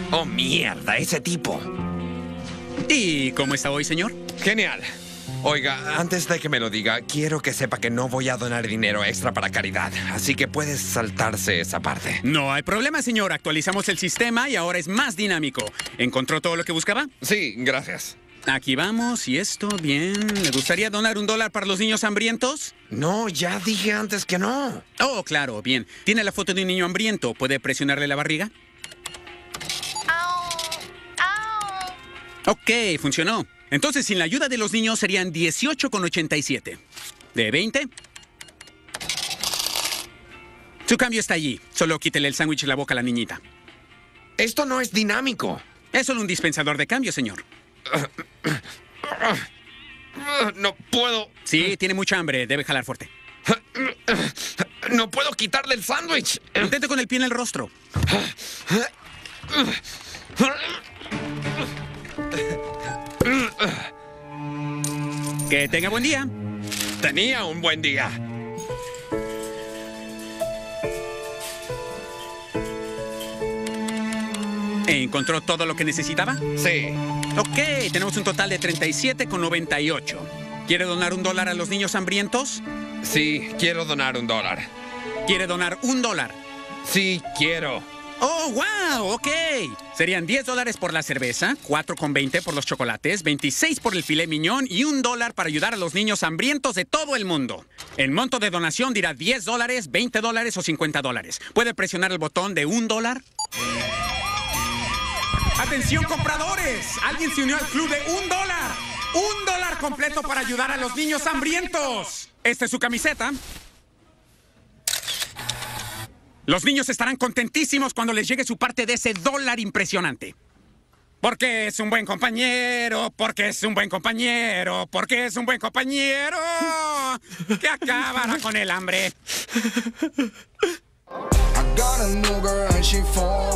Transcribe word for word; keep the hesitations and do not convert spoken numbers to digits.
Oh, mierda, ese tipo. ¿Y cómo está hoy, señor? Genial. Oiga, antes de que me lo diga, quiero que sepa que no voy a donar dinero extra para caridad. Así que puedes saltarse esa parte. No hay problema, señor. Actualizamos el sistema y ahora es más dinámico. ¿Encontró todo lo que buscaba? Sí, gracias. Aquí vamos, y esto, bien. ¿Le gustaría donar un dólar para los niños hambrientos? No, ya dije antes que no. Oh, claro, bien. ¿Tiene la foto de un niño hambriento? ¿Puede presionarle la barriga? Ok, funcionó. Entonces, sin la ayuda de los niños, serían dieciocho con ochenta y siete. ¿De veinte? Su cambio está allí. Solo quítele el sándwich de la boca a la niñita. Esto no es dinámico. Es solo un dispensador de cambio, señor. No puedo. Sí, tiene mucha hambre. Debe jalar fuerte. No puedo quitarle el sándwich. Intente con el pie en el rostro. Que tenga buen día. Tenía un buen día. ¿Encontró todo lo que necesitaba? Sí. Ok, tenemos un total de treinta y siete con noventa y ocho. ¿Quiere donar un dólar a los niños hambrientos? Sí, quiero donar un dólar. ¿Quiere donar un dólar? Sí, quiero. ¡Oh, wow! Ok. Serían diez dólares por la cerveza, cuatro con veinte por los chocolates, veintiséis por el filet mignon y un dólar para ayudar a los niños hambrientos de todo el mundo. El monto de donación dirá diez dólares, veinte dólares o cincuenta dólares. ¿Puede presionar el botón de un dólar? ¡Atención, compradores! ¡Alguien se unió al club de un dólar! ¡Un dólar completo para ayudar a los niños hambrientos! Esta es su camiseta. Los niños estarán contentísimos cuando les llegue su parte de ese dólar impresionante. Porque es un buen compañero, porque es un buen compañero, porque es un buen compañero que acabará con el hambre. I got a new girl and she falls